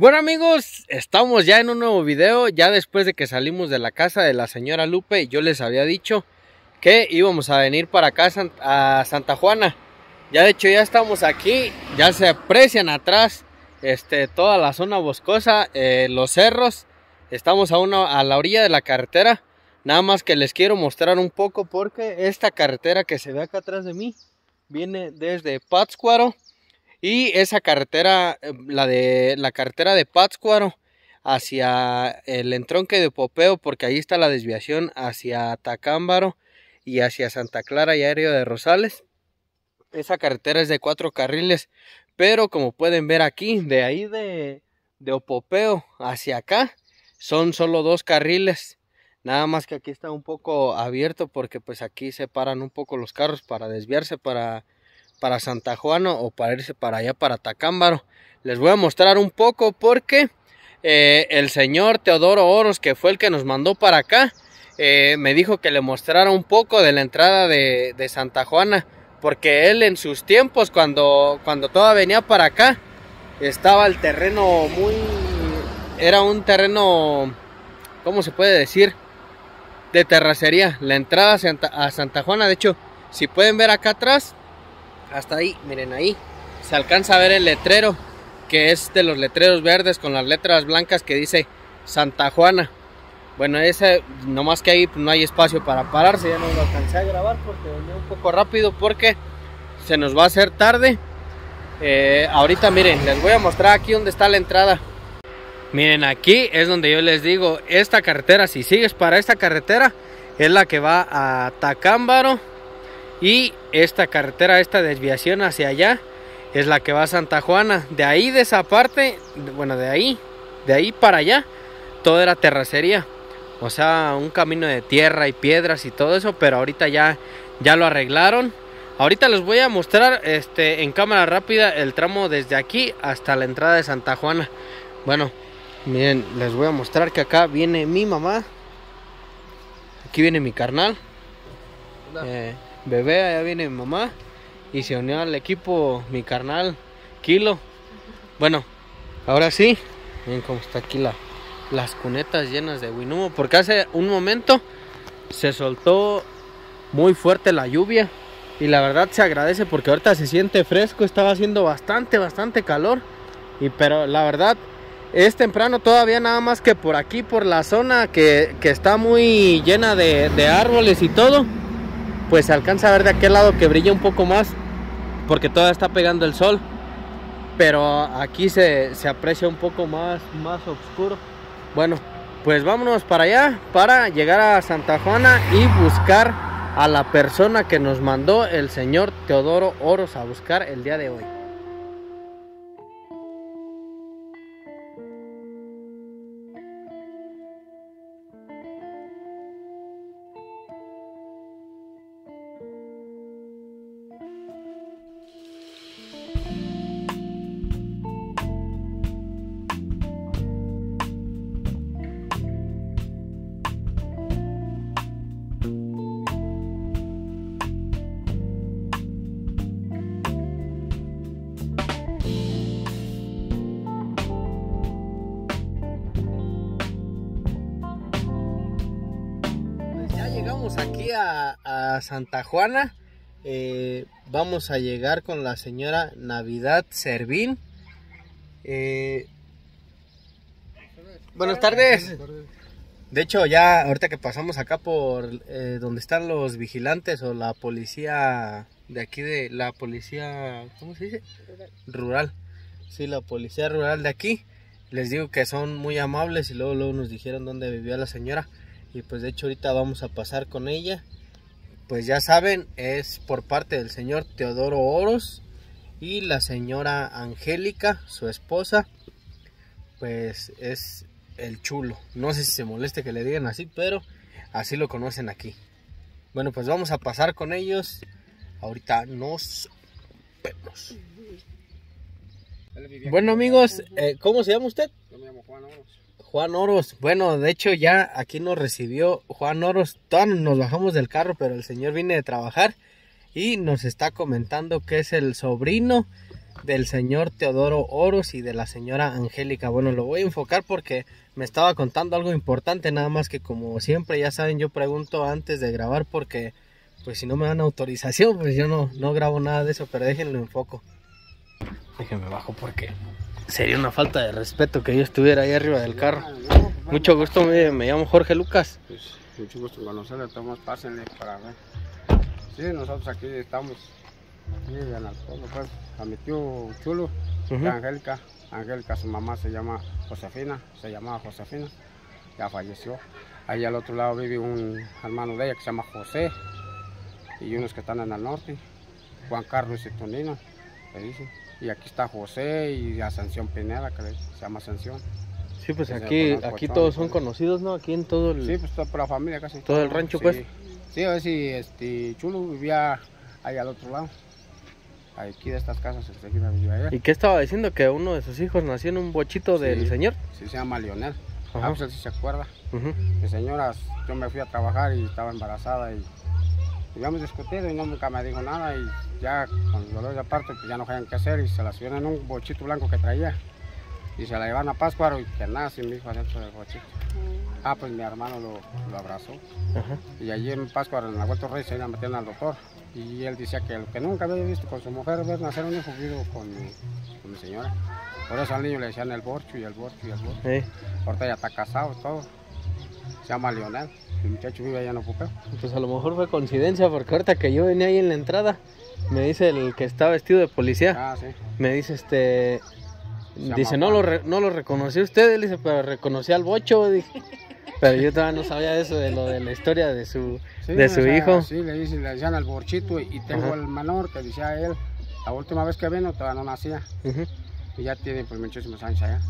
Bueno amigos, estamos ya en un nuevo video, ya después de que salimos de la casa de la señora Lupe. Yo les había dicho que íbamos a venir para acá a Santa Juana. Ya de hecho ya estamos aquí, ya se aprecian atrás toda la zona boscosa, los cerros. Estamos a la orilla de la carretera. Nada más que les quiero mostrar un poco porque esta carretera que se ve acá atrás de mí viene desde Pátzcuaro. Y esa carretera, la carretera de Pátzcuaro hacia el entronque de Popeo, porque ahí está la desviación hacia Tacámbaro y hacia Santa Clara y Aéreo de Rosales. Esa carretera es de 4 carriles, pero como pueden ver aquí, de ahí de Popeo hacia acá, son solo 2 carriles. Nada más que aquí está un poco abierto porque pues aquí se paran un poco los carros para desviarse para Santa Juana o para irse para allá para Tacámbaro. Les voy a mostrar un poco porque el señor Teodoro Oros, que fue el que nos mandó para acá, me dijo que le mostrara un poco de la entrada de Santa Juana, porque él en sus tiempos cuando todavía venía para acá estaba el terreno era un terreno, ¿cómo se puede decir?, de terracería. La entrada a Santa Juana, de hecho, si pueden ver acá atrás, hasta ahí, miren, ahí se alcanza a ver el letrero, que es de los letreros verdes con las letras blancas que dice Santa Juana. Bueno, ese, nomás que ahí no hay espacio para pararse. Ya no lo alcancé a grabar porque venía un poco rápido porque se nos va a hacer tarde. Ahorita miren, les voy a mostrar aquí donde está la entrada. Miren, aquí es donde yo les digo, esta carretera, si sigues para esta carretera, es la que va a Tacámbaro. Y esta carretera, esta desviación hacia allá, es la que va a Santa Juana. De ahí, de esa parte, bueno, de ahí para allá, todo era terracería. O sea, un camino de tierra y piedras y todo eso, pero ahorita ya lo arreglaron. Ahorita les voy a mostrar en cámara rápida el tramo desde aquí hasta la entrada de Santa Juana. Bueno, miren, les voy a mostrar que acá viene mi mamá. Aquí viene mi carnal. Bebé, allá viene mi mamá. Y se unió al equipo mi carnal Kilo. Bueno, ahora sí, miren cómo está aquí las cunetas llenas de huinumo, porque hace un momento se soltó muy fuerte la lluvia. Y la verdad se agradece porque ahorita se siente fresco. Estaba haciendo bastante calor. Pero la verdad es temprano todavía, nada más que por aquí, por la zona que está muy llena de árboles y todo, pues se alcanza a ver de aquel lado que brilla un poco más porque todavía está pegando el sol, pero aquí se aprecia un poco más oscuro. Bueno, pues vámonos para allá para llegar a Santa Juana y buscar a la persona que nos mandó el señor Teodoro Oros a buscar el día de hoy. Llegamos aquí a Santa Juana. Vamos a llegar con la señora Navidad Servín. Buenas tardes. De hecho, ya ahorita que pasamos acá por donde están los vigilantes o la policía de aquí, de la policía, ¿cómo se dice? Rural. Sí, la policía rural de aquí. Les digo que son muy amables y luego nos dijeron dónde vivía la señora. Y pues de hecho ahorita vamos a pasar con ella. Pues ya saben, es por parte del señor Teodoro Oros y la señora Angélica, su esposa. Pues es el chulo. No sé si se moleste que le digan así, pero así lo conocen aquí. Bueno, pues vamos a pasar con ellos. Ahorita nos vemos. Bueno amigos, ¿cómo se llama usted? Yo me llamo Juan Oros. Juan Oros. Bueno, de hecho ya aquí nos recibió Juan Oros. Todos nos bajamos del carro, pero el señor viene de trabajar y nos está comentando que es el sobrino del señor Teodoro Oros y de la señora Angélica. Bueno, lo voy a enfocar porque me estaba contando algo importante, nada más que como siempre, ya saben, yo pregunto antes de grabar porque pues si no me dan autorización, pues yo no grabo nada de eso, pero déjenlo enfoco. Déjenme bajo porque sería una falta de respeto que yo estuviera ahí arriba del carro. Mucho gusto, me llamo Jorge Lucas. Pues, mucho gusto en conocerle, todos pásenle para ver. Sí, nosotros aquí estamos, aquí en el pueblo, pues, a mi tío Chulo, Angélica. Angélica, su mamá se llama Josefina, se llamaba Josefina, ya falleció. Ahí al otro lado vive un hermano de ella que se llama José, y unos que están en el norte, Juan Carlos y Tonino, le dicen. Y aquí está José y Ascensión Pineda, que se llama Ascensión. Sí, pues aquí todos son conocidos, ¿no? Aquí en todo el... Sí, pues toda la familia casi. Todo el rancho, sí. pues. Sí, a ver si Chulo vivía ahí al otro lado. Aquí de estas casas, vivía allá. ¿Y qué estaba diciendo? ¿Que uno de sus hijos nació en un bochito del señor? Sí, se llama Lionel. Ajá. Pues él sí se acuerda. Mi señora, yo me fui a trabajar y estaba embarazada y habíamos discutido y nunca me dijo nada y ya con el dolor de parto pues ya no sabían qué hacer y se la subieron en un bochito blanco que traía y se la llevaron a Pátzcuaro y que nace mi hijo adentro del bochito. Pues mi hermano lo abrazó. Y allí en Pátzcuaro, en la Vuelta Reyes, ahí la metieron al doctor y él decía que lo que nunca había visto con su mujer ver nacer un hijo vivo con mi señora. Por eso al niño le decían el borcho y el borcho y el borcho. Sí. Ahorita ya está casado todo. Se llama Lionel. El muchacho vive allá en Opupeo. Pues a lo mejor fue coincidencia porque ahorita que yo venía ahí en la entrada, me dice el que está vestido de policía, sí. Me dice dice, no lo reconocí usted, él dice, pero reconocí al bocho, dije. Pero yo todavía no sabía eso de lo de la historia de su hijo. Sí, le decían al borchito y tengo el menor que decía él, la última vez que vino todavía no nacía. Y ya tiene pues muchísimos años allá.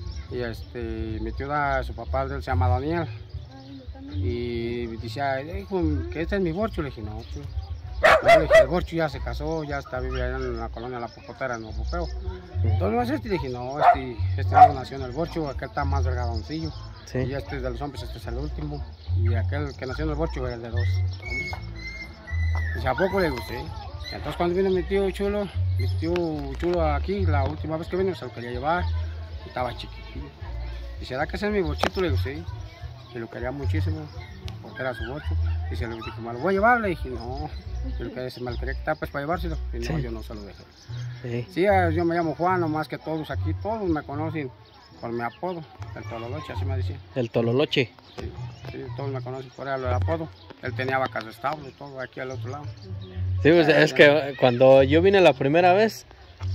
Y mi tío, su papá de él se llama Daniel. Y decía, hijo, que este es mi borcho. Le dije, no, tío. Le dije, el borcho ya se casó, ya está vive allá en la colonia La Popotera, en Opupeo. Entonces le dije, no, este no nació en el borcho, aquel está más delgadoncillo. Sí. Y este es de los hombres, este es el último. Y aquel que nació en el borcho era el de dos hombres. Y a poco le gusté. Entonces cuando vino mi tío Chulo aquí, la última vez que vino se lo quería llevar. Estaba chiquitillo. Y será que ese es mi borchito, le gusté. Y lo quería muchísimo, porque era su borcho. Y se lo dije, ¿me lo voy a llevar? Le dije, no. Y lo que me lo quería quitar pues para llevárselo. Y no, yo no se lo dejé. Sí, yo me llamo Juan, nomás que todos aquí, todos me conocen por mi apodo, el Tololoche, así me decían. ¿El Tololoche? Sí, todos me conocen por el apodo. Él tenía vacas de establo y todo aquí al otro lado. Sí, pues es que cuando yo vine la primera vez,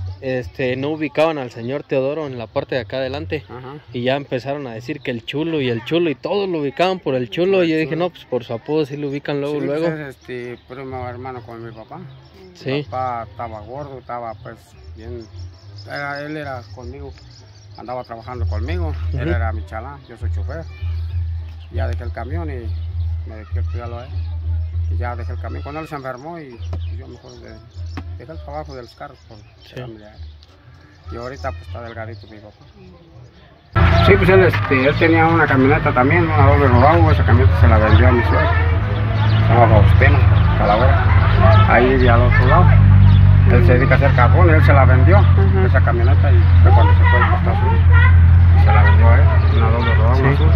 no ubicaban al señor Teodoro en la parte de acá adelante. Y ya empezaron a decir que el Chulo y todos lo ubicaban por el Chulo. Y yo dije, no, pues por su apodo sí lo ubican luego. Pues primo hermano con mi papá. Sí. Mi papá estaba gordo, estaba pues bien. Él era conmigo, andaba trabajando conmigo. Él era mi chalán, yo soy chofer. Ya dejé el camión y me dejé cuidarlo a él. Y ya dejé el camión. Cuando él se enfermó y yo mejor dejé el trabajo de los carros por familiar. Y ahorita pues está delgadito mi papá. Sí, pues él tenía una camioneta también, una doble rodado. Esa camioneta se la vendió a mi suegro. Se llama Faustino, Calavera. Ahí y al otro lado. Él se dedica a hacer carbón, él se la vendió, esa camioneta, y fue cuando se fue a Estados Unidos. Y se la vendió a él, una doble rodado azul.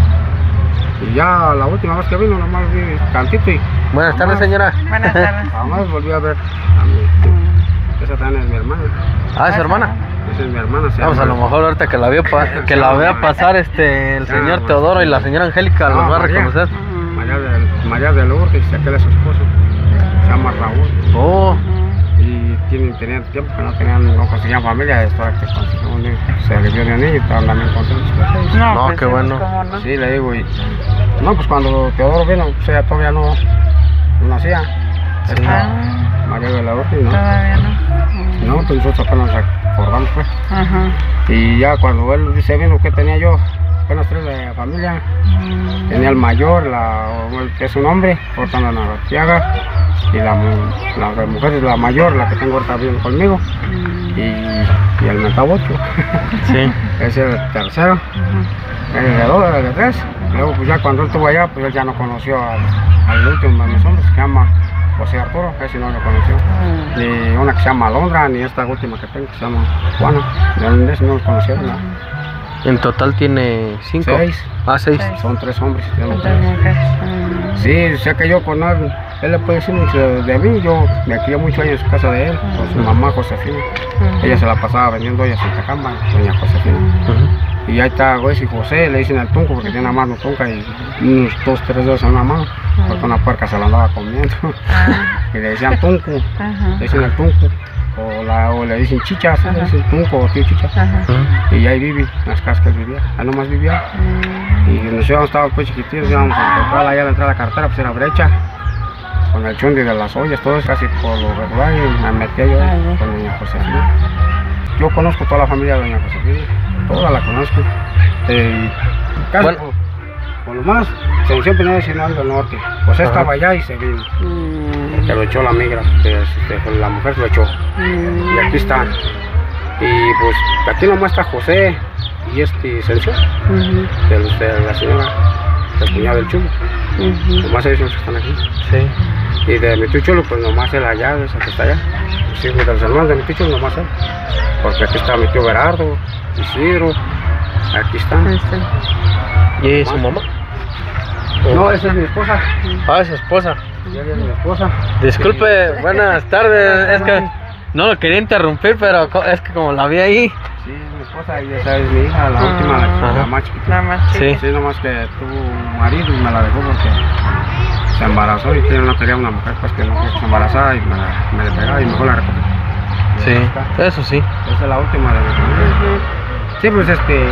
Y ya la última vez que vino, nomás vi tantito y... Buenas tardes, señora. Buenas tardes. Jamás volví a ver a mi tío. Esa también es mi hermana. ¿Es su hermana? Esa es mi hermana. Vamos, a lo mejor ahorita que la vea pasar el señor Teodoro y la señora Angélica los va a reconocer. María de Lourdes, aquel es su esposo. Se llama Raúl. Y tenían tiempo que no conseguían familia, después que consiguió un niño, se le vio de un niño y estaban también contentos. No, pues qué bueno. No. Sí, le digo, no, pues cuando Teodoro vino, pues ella todavía no nacía. Sí. María de la Urte, ¿no? Todavía no. No, pues nosotros apenas nos acordamos, pues. Y ya cuando él se vino, ¿qué tenía yo? Apenas 3 de familia. Tenía el mayor, que es un hombre, cortando en Aratiaga. Y la mujer es la mayor, la que tengo ahorita bien conmigo. Y el metabocho. Sí. Es el tercero. El de 2, el de 3. Luego pues ya cuando él estuvo allá, pues él ya no conoció al último de mis hombres, que se llama José Arturo, ese no lo conoció. Ni una que se llama Alondra, ni esta última que tengo que se llama Juana. De ese no los conocieron, ¿no? En total tiene 5. 6. Ah, 6. Son 3 hombres. Sí, sé que yo con él le puede decir mucho de mí. Yo me crié muchos años en su casa de él, con su mamá Josefina. Ella se la pasaba vendiendo ollas en Tacamba, doña Josefina. Y ahí está Güey y José, le dicen al tunco porque tiene una mano tunca y unos 2, 3 dedos en una mano, porque una puerca se la andaba comiendo. Y le decían tunco, le dicen el tunco. O le dicen chicha, le dicen tunco o tío chicha. Y ahí vive, en las casas que él vivía, ahí nomás vivía. Y nosotros estábamos pues chiquititos, íbamos a encontrar allá a la entrada de la carretera, pues era brecha, con el chundi de las ollas, todo eso casi por lo regular, y me metía yo con doña Josefina. Yo conozco toda la familia de doña Josefina, toda la conozco. Casi bueno. Por lo más, se inició primero Sinaloa del Norte. Pues estaba allá y se vino. Porque lo echó la migra, la mujer lo echó. Y aquí está. Y pues aquí nomás está José y Sencio, de la señora, el cuñado del Chulo. Nomás ellos que están aquí. Sí. Y de mi tío Chulo, pues nomás él allá, ese que está allá. Sí, de los hermanos de mi tío Chulo, nomás él. Porque aquí está mi tío Berardo, Isidro, aquí están. ¿Y su mamá? No, esa es mi esposa. Ah, es su esposa. Sí, ella es mi esposa. Disculpe, buenas tardes. Es que no lo quería interrumpir, pero es que como la vi ahí. Sí, es mi esposa y esa es mi hija, la última, la más chiquita. La más chiquita. Sí, nomás que tuvo marido y me la dejó porque se embarazó y no quería una mujer pues que no se embarazara y me le pegaba y mejor la recogí. Sí, eso sí. Esa es la última de mi familia. Sí, pues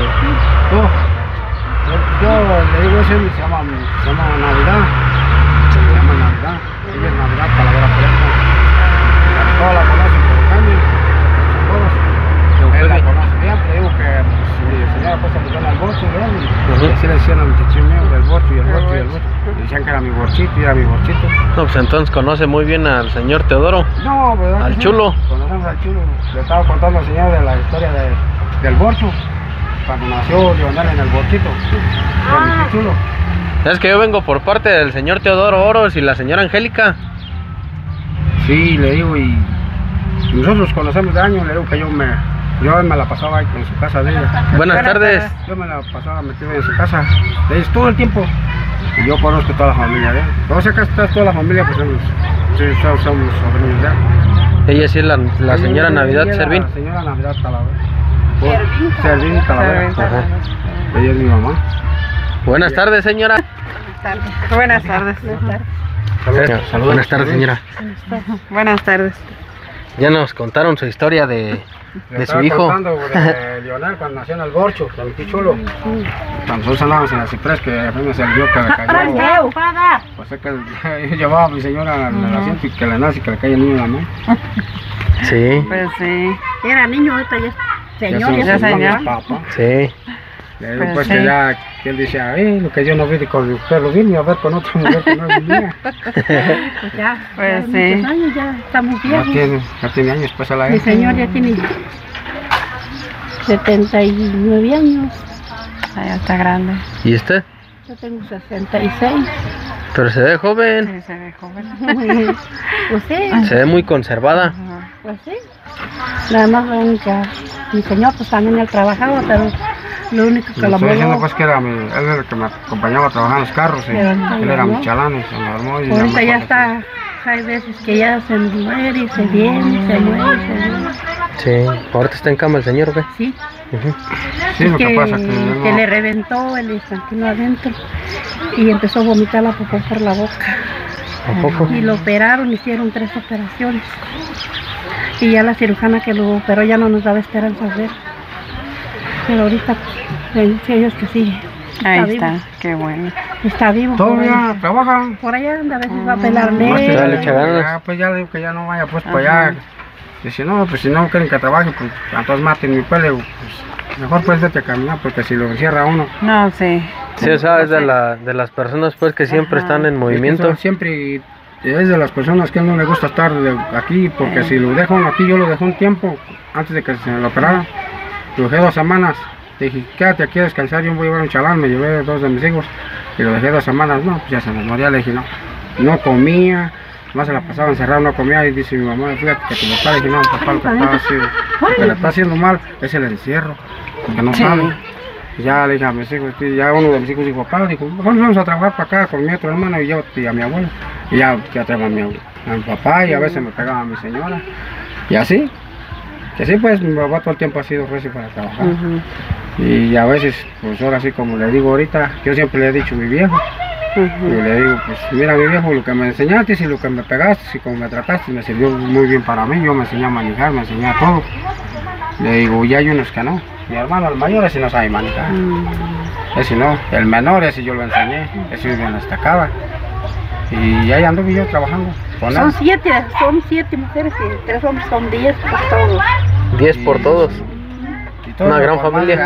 yo le digo eso, se llama Navidad. Se llama Navidad. Ella es Navidad, Calavera Fresca. Todos la conocen por el cambio. Todos. Él la conoce bien, te digo que pues, mi señora pues se metió en el borcho de él. Y así le decían al muchachín mío del borcho y el borcho y el borcho. Le decían que era mi borchito y era mi borchito. No, pues entonces conoce muy bien al señor Teodoro. No, ¿verdad? Al Chulo. Conocemos al Chulo. Le estaba contando al señor de la historia del borcho. Cuando nació Lionel en el borchito, de mi Chulo. Es que yo vengo por parte del señor Teodoro Oros y la señora Angélica. Sí, le digo, y nosotros conocemos de años, le digo que yo me la pasaba ahí en su casa de ella. Buenas tardes. Yo me la pasaba metida en su casa de ellos todo el tiempo. Y yo conozco toda la familia de él. Todos acá está toda la familia, pues somos sobrinos de él. Ella sí es la señora Navidad Servín. La señora Navidad Talavera. Servín Talavera. Ella es mi mamá. Buenas tardes, señora. Buenas tardes. Saludos. Buenas tardes, señora. Buenas tardes. Ya nos contaron su historia de su hijo. Contando de Lionel cuando nació en el borcho, de mi tío Chulo. Cuando nosotros andábamos en el ciprés, que apenas se vio que le cayó. Pues es que yo llevaba a mi señora en el asiento y que le nace y que le cae el niño en la mano. Sí. Pues sí. Era niño, ahorita ya señor. Ya señor. Papá. Sí. Le digo pues que ya, que él decía, lo que yo no vi con mi perro, vine a ver con otra mujer que no vivía. Pues ya, Pues ya sí. muchos años, ya estamos Ya viejos. tiene años, pues a la Mi señor ya tiene 79 años. Ya está grande. ¿Y usted? Yo tengo 66. Pero se ve joven. Sí, se ve joven. Pues sí, Se ve muy conservada. pues sí. Nada más la única, mi señor pues también él trabajaba, pero lo único que Le lo estoy diciendo movió. pues que él era el que me acompañaba a trabajar en los carros, y Pero él era ¿no? mi chalán y se me armó y Ahorita ya está, hay veces que ya se muere y se viene, se muere, se viene. Sí. ¿Ahorita está en cama el señor o qué? Sí. Sí, lo que pasa que que le reventó el intestino adentro y empezó a vomitar la popó por la boca. ¿A poco? Y lo operaron, hicieron 3 operaciones. Y ya la cirujana que lo operó ya no nos daba esperanza de ver. Pero ahorita, bendito Dios que sí. Ahí vivo. está, qué bueno. Está vivo. todavía trabaja. Por allá anda, a veces va a pelar Nomás que Ya le leche. echa ganas. ya, pues ya le digo que ya no vaya pues para allá. Dice, no, pues si no quieren que trabaje, pues entonces maten mi pelo. Pues, mejor pues vete a caminar, porque si lo encierra uno. No, sí. Sí, o sea, es de las personas pues que siempre están en movimiento. Es que siempre es de las personas que no le gusta estar aquí, porque si lo dejo uno aquí, yo lo dejé un tiempo antes de que se lo operara. Lo dejé 2 semanas. Dije, quédate aquí a descansar, yo voy a llevar un chalán. Me llevé 2 de mis hijos y lo dejé 2 semanas. No, pues ya se me moría. Le dije, no comía, más se la pasaba encerrado, no comía, y dice mi mamá, fíjate que tu papá, dije, no, papá, lo que le está haciendo mal es el encierro, porque no sabe. Y ya le dije a mis hijos, ya uno de mis hijos dijo, papá, dijo, vamos a trabajar para acá con mi otro hermano y llévate a mi abuelo. Y ya traigo a mi papá, y a veces me pegaba a mi señora, y así. Que sí, pues mi papá todo el tiempo ha sido recio para trabajar. Y a veces, pues ahora sí, como le digo ahorita, yo siempre le he dicho a mi viejo, y le digo, pues mira mi viejo, lo que me enseñaste y lo que me pegaste y como me trataste me sirvió muy bien para mí. Yo me enseñé a manejar, me enseñé a todo. Le digo, y hay unos que no. Mi hermano, el mayor, ese no sabe manejar. Ese no. El menor, ese yo lo enseñé. Ese vive en la estacada. Y ahí anduve yo trabajando con él. Son siete mujeres y 3 hombres, son 10 por todos. 10 por todos. Una gran familia.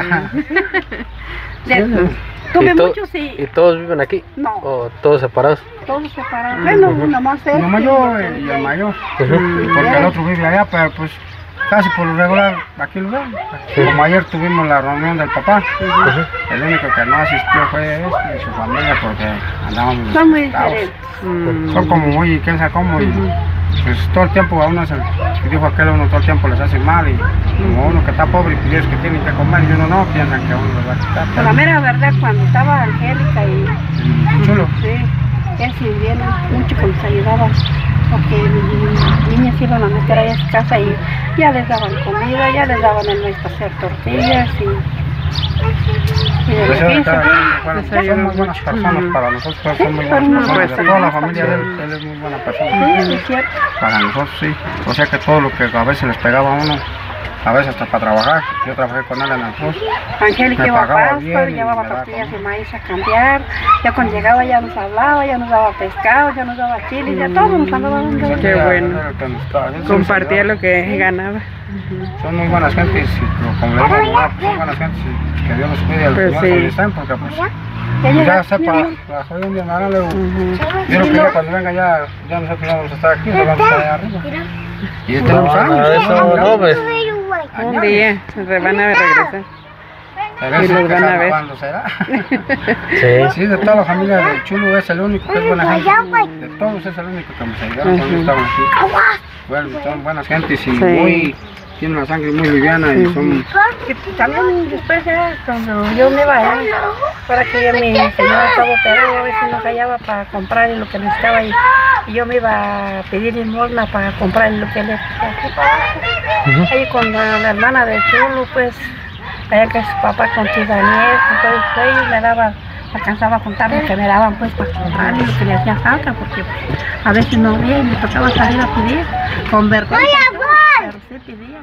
Tuve muchos y... ¿Y todos viven aquí? No. ¿O todos separados? Todos separados. Bueno, uno más él. Uno mayor y el mayor. Porque el otro vive allá, pero pues casi por lo regular aquí lo ven. Como ayer tuvimos la reunión del papá, el único que no asistió fue y su familia porque andábamos. Son muy asustados. diferentes. Son como muy, quién sabe cómo, y pues todo el tiempo a uno dijo aquel, uno todo el tiempo les hace mal, y como uno que está pobre y ellos que tienen que comer y uno no, piensan que uno les va a quitar. Pero la mera verdad, cuando estaba Angélica y Chulo. sí, él sí viene mucho que nos ayudaba, porque mis niñas iban a meter ahí a su casa y ya les daban comida, ya les daban el maíz para hacer tortillas y de Pues lo que son muy buenas personas para nosotros, son muy buenas personas. De toda la familia de él es muy buena persona. sí, es cierto. Para nosotros sí. O sea que todo lo que a veces les pegaba a uno, a veces hasta para trabajar. Yo trabajé con él en el post. Angélica Me iba a pagaba pasto, bien y llevaba me daba tortillas de comida. maíz a cambiar. Ya cuando llegaba ya nos hablaba, ya nos daba pescado, ya nos daba chiles, ya todo nos andaba dando. Qué bueno. Compartía lo que ganaba. Son muy buenas gentes, y como le digo, son buenas gentes, y que Dios los cuide a los Pues señores sí. donde están, porque pues Ya ya llega, sepa, la joven de hermana, luego, yo creo que ya cuando venga ya nosotros vamos a estar aquí, nos vamos a estar allá arriba. Y ya tenemos años. No, pues. Un día se van a regresar. Y los van a ver. ¿Cuándo será? Sí. Sí, de toda la familia del Chulo es el único que es buena gente. De todos es el único que nos ayudaron cuando estaban aquí. Bueno, son buenas gentes y Sí. tienen la sangre muy liviana y son... que también después ya cuando yo me iba para que ya mi señora estaba operada, a veces no hallaba para comprar lo que necesitaba y yo me iba a pedir limosna para comprar lo que le ahí con la hermana de Chulo, pues allá que su papá con su Daniel, con todos ellos me daba, alcanzaba a contar lo que me daban pues para comprar lo que le hacía falta, porque pues, a veces no había y me tocaba salir a pedir con vergüenza, pero sí pedía.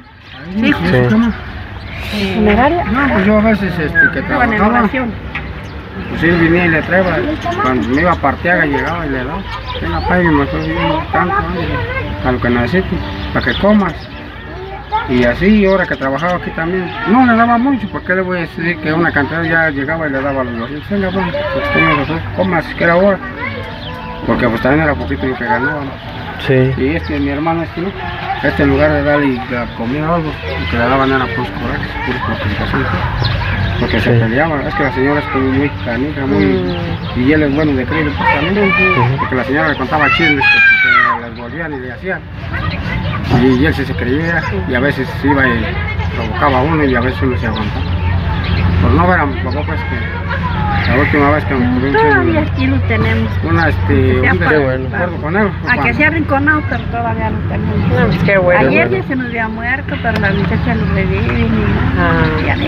¿Funeraria? No, pues yo a veces que Estaban en trabajaba, oración. pues él venía y le traía, cuando me iba a Partiaga llegaba y le daba, tenga pague, me estoy viendo tanto, a lo que necesite, para que comas. Y así, ahora que trabajaba aquí también, no le daba mucho, porque le voy a decir que una cantidad ya llegaba y le daba los 200, venga, bueno, pues toma los 2, comas si quiere ahora, porque pues también era poquito lo que ganaba, ¿no? Sí. Y mi hermano no, en lugar de darle la comida algo, lo que le daban era puros corajes, puras complicaciones, porque se peleaban, es que la señora es como muy canija, muy, y él es bueno de crédito pues, también, porque la señora le contaba chismes que les volvían y le hacían, y él se creía, y a veces iba y provocaba a uno y a veces uno se aguantaba. Por no ver a mi papá, pues que la última vez que me Todavía aquí lo tenemos. un acuerdo con él. Aunque sea arrinconado, pero todavía lo tenemos. No, pues qué bueno. Ayer ya se nos había muerto, pero la muchacha lo revive y ya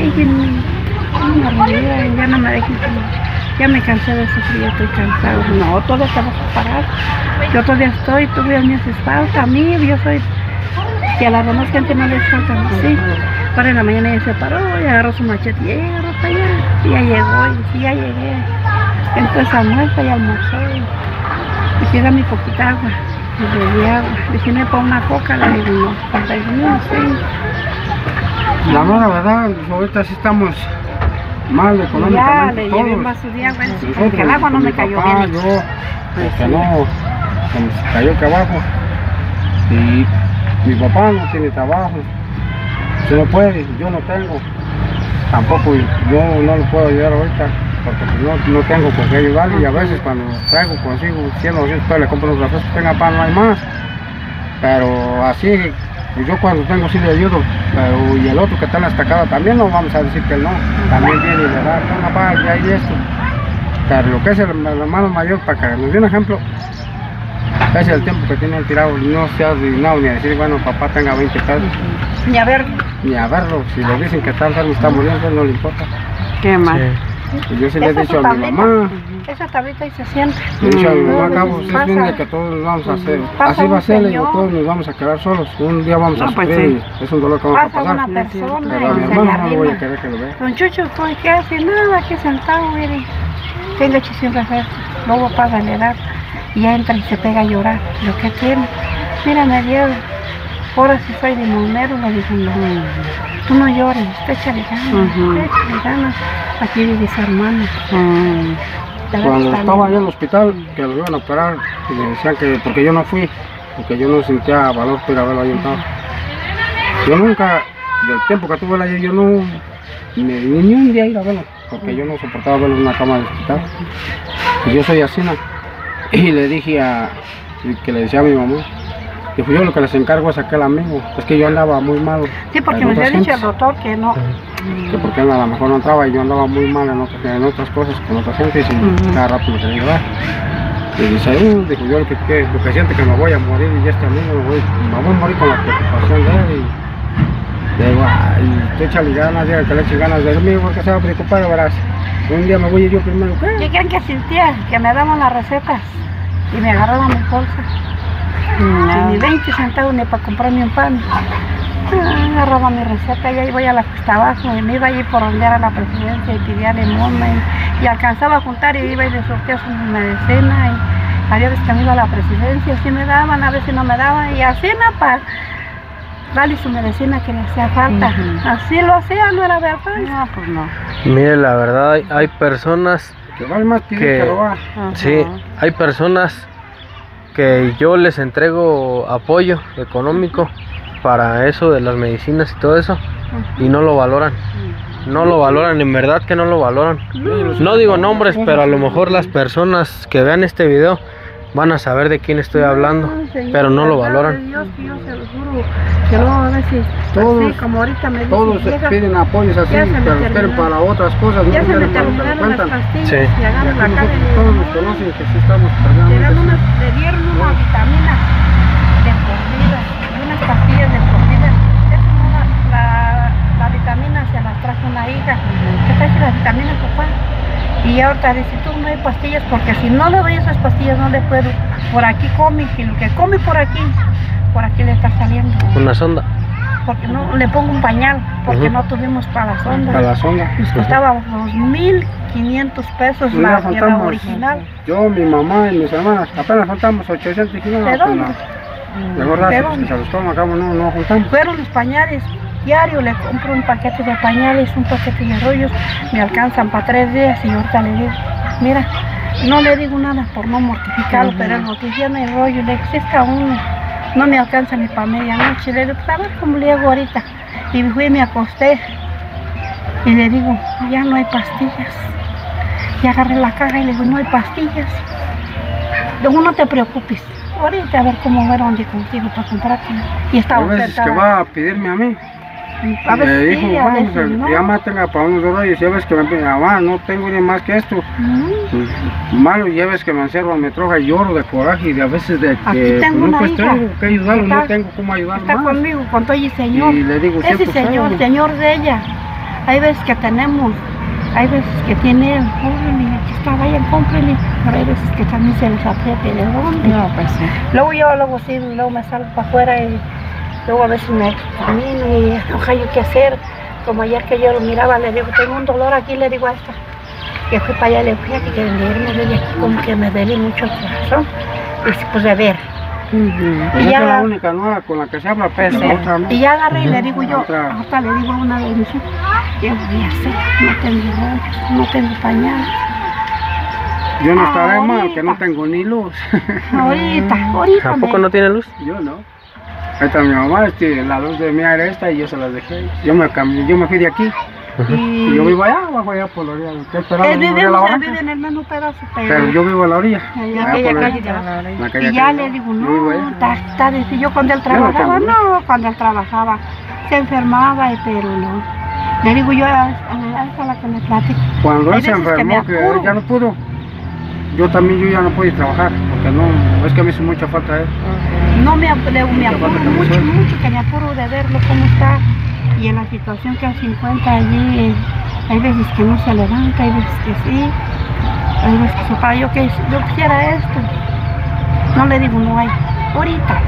ya no me dejen, ya me cansé de sufrir, ya estoy cansado. No, todavía estamos separados. Yo todavía estoy, todavía me haces falta a mí, yo soy, que a las demás gente no les falta, sí. Para en la mañana ya se paró, y agarró su machete y agarró para allá, y ya llegó, y sí, ya llegué. Entonces almuerza y almorzó, y si da mi poquita agua, y le di agua. Dije, me pongo una coca, le digo, no, falta no, sí. La mera verdad, ahorita sí estamos mal Ya económicamente le llevé un todos. vaso de agua, Nosotros, porque el agua no mi me cayó papá, bien. Yo, porque no, se nos cayó aquí abajo. Y mi papá no tiene trabajo. Se no puede, yo no tengo. Tampoco yo no lo puedo ayudar ahorita. porque pues, no tengo con qué ayudarle, y a veces cuando traigo consigo 100 o 200 pesos le compro unos refrescos que tenga pan, no hay más. Pero así, pues yo cuando tengo sí le ayudo, pero y el otro que está en la estacada también no vamos a decir que no, también viene y le da, toma papá, ya hay esto. Pero lo que es el hermano mayor, para que nos dé un ejemplo, es el tiempo que tiene el tirado, no se ha dignado ni a decir, bueno, papá tenga 20 pesos. Ni a ver. Ni a verlo, si le dicen que está enfermo y está muriendo, no le importa. Qué mal. Sí. Y yo sí le he dicho a mi mamá. Esa tablita ahí se siente. Le he dicho a mi mamá, cabo, es bien de que todos nos vamos a hacer. Así va a ser, le digo, todos nos vamos a quedar solos. Un día vamos a pues sufrir, es un dolor que vamos a Pasa pasar. una persona Pero a mi y se le hermano no le voy a arrima. querer que lo vea. Don Chucho, pues, ¿qué hace? Nada, aquí sentado, mire. Tengo 800 pesos. Luego paga la edad y ya entra y se pega a llorar. ¿Lo que tiene? Mira, me dio. Ahora si soy de monero, le digo, no, tú no llores, te échale ganas, échale ganas. Aquí vive su hermano. Cuando estaba allá en el hospital, que lo iban a operar, y me decían que, porque yo no fui, porque yo no sentía valor para haberlo ayudado. Yo nunca, del tiempo que tuve allá, yo no, ni un día ir a verlo, porque yo no soportaba verlo en una cama del hospital. Y yo soy así, ¿no? Y le dije que le decía a mi mamá, dijo, yo lo que les encargo es aquel amigo, es que yo andaba muy malo. Sí, porque me había dicho el doctor que no. Que porque él a lo mejor no entraba y yo andaba muy mal en otras cosas con otra gente y cada rato me quería ayudar. Y dice, dijo, yo lo que siento que me voy a morir y este amigo me voy a morir con la preocupación de él. Y le digo, y tú échale ganas, diga que le eche ganas de mí, porque se va a preocupar, verás. Un día me voy yo primero, ¿qué? ¿Qué creen que sentía? Que me daban las recetas y me agarraban mi bolsa. Ni 20 centavos ni para comprarme un pan. Agarraba mi receta y ahí voy a la cuesta abajo y me iba allí por donde era la presidencia y pedía limosna y alcanzaba a juntar y iba y le sorteaba su medicina y había veces que me iba a la presidencia, sí me daban, a veces no me daban y así no para darle su medicina que le hacía falta. Así lo hacía, no era verdad. No, pues no. Mire, la verdad hay personas Que vale más pedir que robar. sí, hay personas que yo les entrego apoyo económico para eso de las medicinas y todo eso y no lo valoran. No lo valoran, en verdad que no lo valoran. No digo nombres, pero a lo mejor las personas que vean este video van a saber de quién estoy hablando, pero no lo valoran. Dios, que yo se lo juro, que luego a veces, Todos, así como ahorita me dicen, todos llega, piden apoyos así, ya se me pero quieren terminó. para otras cosas, ya no se me quieren para lo que le terminaron las cuentan. pastillas Sí. y agarran la Aquí cara y todos nos conocen que sí estamos le peleando. dieron una vitamina de por vida, unas pastillas de por vida. Eso no, la vitamina se las trajo una hija. ¿Qué traje la vitamina, papá? Y ahorita dice, tú no hay pastillas, porque si no le doy esas pastillas no le puedo. Por aquí come, y lo que come por aquí le está saliendo. Una sonda. Porque no le pongo un pañal, porque no tuvimos para la sonda. Para la sonda. Nos costaba 2,500 pesos Un día la que era faltamos, original. yo, mi mamá y mis hermanas, apenas faltamos 800 y no, ¿De dónde? mejor darse, ¿De pues, que dónde? se los toma, acabo no juntamos. Fueron los pañales. Diario le compro un paquete de pañales, un paquete de rollos, me alcanzan para 3 días y ahorita le digo, mira, no le digo nada por no mortificarlo, pero el noticia el rollo, le digo, si es que aún no me alcanza ni para medianoche, le digo, pues a ver cómo le hago ahorita. Y me fui y me acosté y le digo, ya no hay pastillas. Y agarré la caja y le digo, no hay pastillas. Luego no te preocupes, ahorita a ver cómo ver dónde consigo para comprarte. Y A estaba veces que va a pedirme a mí. A Me veces dijo, sí, a vamos, veces no. ya más tenga para unos rollos, ya ves que me pide, mamá, no tengo ni más que esto. Malo, ya ves que me encerro en mi troja y lloro de coraje y de a veces de Aquí que tengo no una pues hija. tengo que ayudarlo, Está- no tengo cómo ayudar Está más. conmigo, con todo y señor. Y le digo, Ese siempre señor, feo. señor de ella. Hay veces que tenemos, hay veces que tiene él, cómprele, aquí está, vayan, cómprele. Pero hay veces que también se les aprieta, ¿de dónde? No, pues sí. Luego sí, luego me salgo para afuera y luego a veces me camino y no hay yo qué hacer. Como ayer que yo lo miraba, le digo, tengo un dolor aquí, le digo a esta. Que fui para allá, le digo, fíjate que leerme de aquí como que me duele mucho el corazón. Y se puse a ver. Pues Y esa ya es la la- única nueva con la que se habla, pues, Sí. la otra no. Y ya agarré y le digo yo, Otra. hasta le digo a una de mis hijas, ¿qué voy a hacer? No tengo rollos, no tengo pañales. Yo no estaré mal, ahorita. que no tengo ni luz. Ahorita. ¿Tampoco no tiene luz? Yo no. Ahí está mi mamá, la luz de mi era esta y yo se las dejé. Yo me fui de aquí Y yo vivo allá, abajo allá por la orilla. ¿Qué esperamos? Él vive en el mismo pedazo, pero yo vivo en la orilla. En aquella calle de abajo. Y ya le digo, no, está difícil. Yo cuando él trabajaba, cuando él trabajaba, se enfermaba, pero no. Le digo yo a la que me platico. Cuando él se enfermó, que él ya no pudo, yo ya no pude trabajar, porque no, es que me hizo mucha falta él. No me apuro mucho, que me apuro de verlo cómo está. Y en la situación que él se encuentra allí, hay veces que no se levanta, hay veces que sí, hay veces que se para. Yo quisiera esto. No le digo, no hay. Ahorita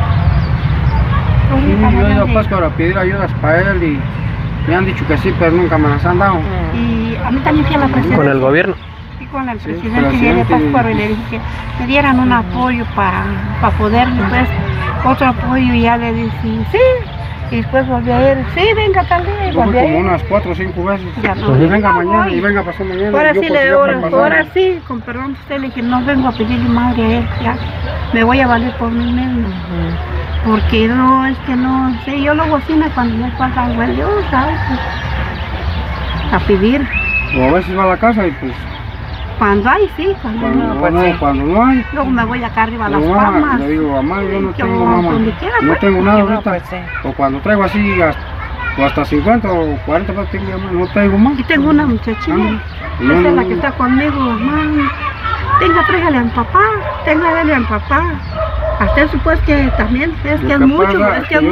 yo he ido a Pascua a pedir ayudas para él y me han dicho que sí, pero nunca me las han dado. Y a mí también fui a la presidencia. ¿Con el gobierno? Sí, con el presidente de Pascua, y le dije que me dieran un apoyo para poder, después otro apoyo, y ya le dije sí. Y después volví a ir, sí, venga tal día. Yo fui como unas 4 o 5 veces. Ya no. Y venga mañana, y venga pasado mañana. Ahora sí, con perdón de usted, le dije, no vengo a pedirle madre a él, ya. Me voy a valer por mí mismo. Porque no, es que no sé, yo lo cocino cuando me falta algo, yo, ¿sabes? A pedir. O a veces va a la casa y pues... Cuando hay, sí, cuando no hay. Luego me voy acá arriba a las palmas. Le digo, mamá, yo no tengo, mamá, no tengo nada ahorita. O cuando traigo así, hasta 50 o 40 pesos tengo, no traigo más. Y tengo una muchachilla, esa es la que está conmigo, mamá. Tráigale a mi papá, tráigale a mi papá. Hasta eso pues que también, es que es mucho,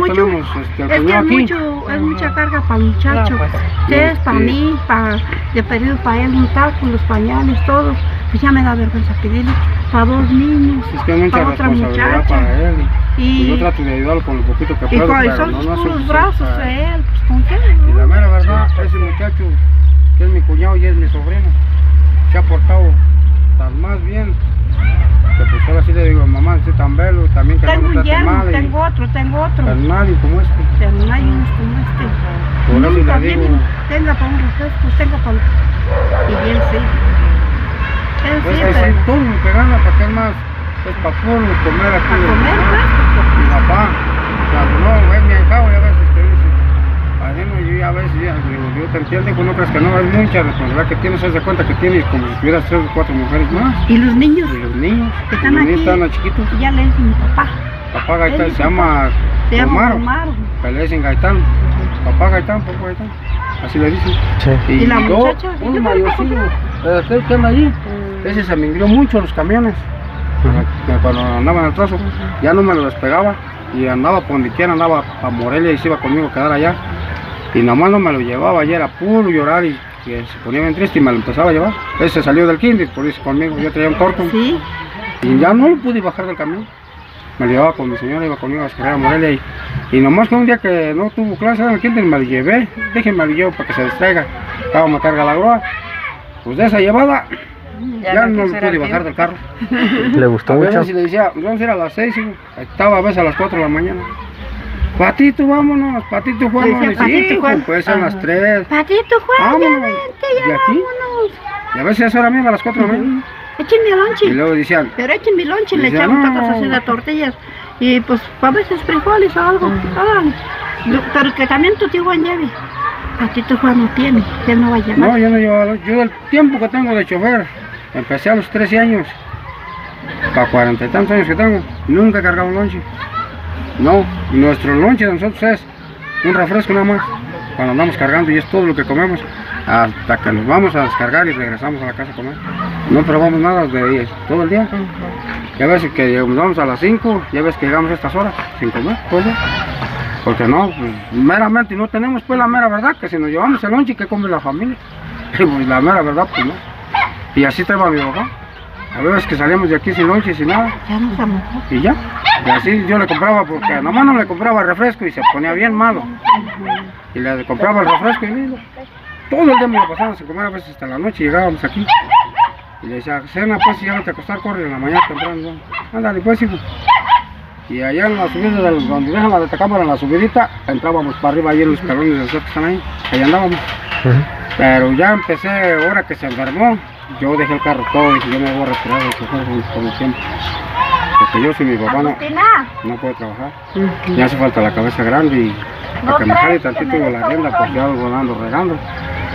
es mucha carga para el muchacho. Es para mí, de pedido para él un taco, los pañales, todo. Pues ya me da vergüenza pedirle para 2 niños, es que hay mucha para otra muchacha. Para él. Y yo trato de ayudarlo con lo poquito que puedo, pero son no los brazos de él, pues ¿con qué? Y la mera verdad, ese muchacho, que es mi cuñado y es mi sobrino, se ha portado tan más bien. Que pues ahora sí le digo, mamá, estoy tan bello, también que tengo no me trate mal. Tengo otro. Pero nadie como este. Pero nadie como este. Por eso nunca le digo. Tenga para un refresco, tenga para... Y él sí. Pues sí, todo lo que gana, para que es más, es para puro comer aquí. Para comer, mi papá, cuando no, es mi ahijado, ya veces que dice, padrino, yo ya a veces, yo te entiendo, hijo, no crees que no, es mucha responsabilidad que tienes, haz de cuenta que tienes como si tuvieras 3 o 4 mujeres más. ¿Y los niños? Y los niños, que están aquí, están chiquitos. Ya le dicen mi papá. Papá Gaitán, se llama Omar, pero le dicen Gaitán. Papá Gaitán, papá Gaitán, así le dicen. Sí. ¿Y la muchacha? Un mayorcillo, que anda allí, ese se me engrió mucho los camiones. Cuando andaba en el trazo, ya no me lo despegaba y andaba por donde quiera, andaba a Morelia y se iba conmigo a quedar allá. Y nomás no me lo llevaba, ya era puro llorar y se ponía bien triste y me lo empezaba a llevar. Ese salió del kinder, por eso conmigo, yo traía un torto. ¿Sí? Y ya no lo pude bajar del camión. Me lo llevaba con mi señora, iba conmigo a descargar a Morelia y nomás que un día que no tuvo clase en el kinder me lo llevé, déjenme lo llevo para que se distraiga. Estábamos a cargar la grúa, pues de esa llevada ya no lo pude bajar del carro. ¿Le gustó mucho? A veces le decía, vamos a ir a las 6, estaba a veces a las 4 de la mañana. Patito, vámonos, Patito, vámonos. Sí, pues son las 3. Patito, Juan, ya vente, ya vámonos. Y a veces eso era mismo a las 4 de la mañana. Echen mi lonche. Y luego decían, pero echen mi lonche, le echaban tacos así de tortillas. Y pues a veces frijoles o algo. Pero que también tu tío Juan lleve. Patito Juan no tiene, él no va a llevar. No, yo no llevaba. Yo del tiempo que tengo de chofer, empecé a los 13 años. Para 40 y tantos años que tengo, nunca he cargado un lonche. No, nuestro lonche de nosotros es un refresco nada más. Cuando andamos cargando y es todo lo que comemos. Hasta que nos vamos a descargar y regresamos a la casa a comer. No probamos nada de todo el día. Ya ves que nos vamos a las 5, ya ves que llegamos a estas horas sin comer todo el día. Porque no, pues meramente no tenemos pues la mera verdad, que si nos llevamos el lonche, ¿qué come la familia? Y pues la mera verdad, pues no. Y así traía mi papá. A veces que salíamos de aquí sin lonche y sin nada. Ya nos amamos. Y ya. Y así yo le compraba, porque nomás no le compraba el refresco y se ponía bien malo. Y le compraba el refresco y todo el día me lo pasaba sin comer, a veces hasta la noche llegábamos aquí. Y le decía, cena pues, si ya vete a acostar, corre en la mañana temprano. Ándale pues, hijo. Y allá en la subida, donde dejan la detecámara, en la subidita, entrábamos para arriba, ahí en los escalones del set que están ahí. Ahí andábamos. Pero ya empecé, ahora que se enfermó, yo dejé el carro todo y dije, yo me voy a retirar de chofer con el tiempo. Porque yo si mi papá no puede trabajar. Me hace falta la cabeza grande y para que me jale tantito de la rienda, pues ya algo ando regando.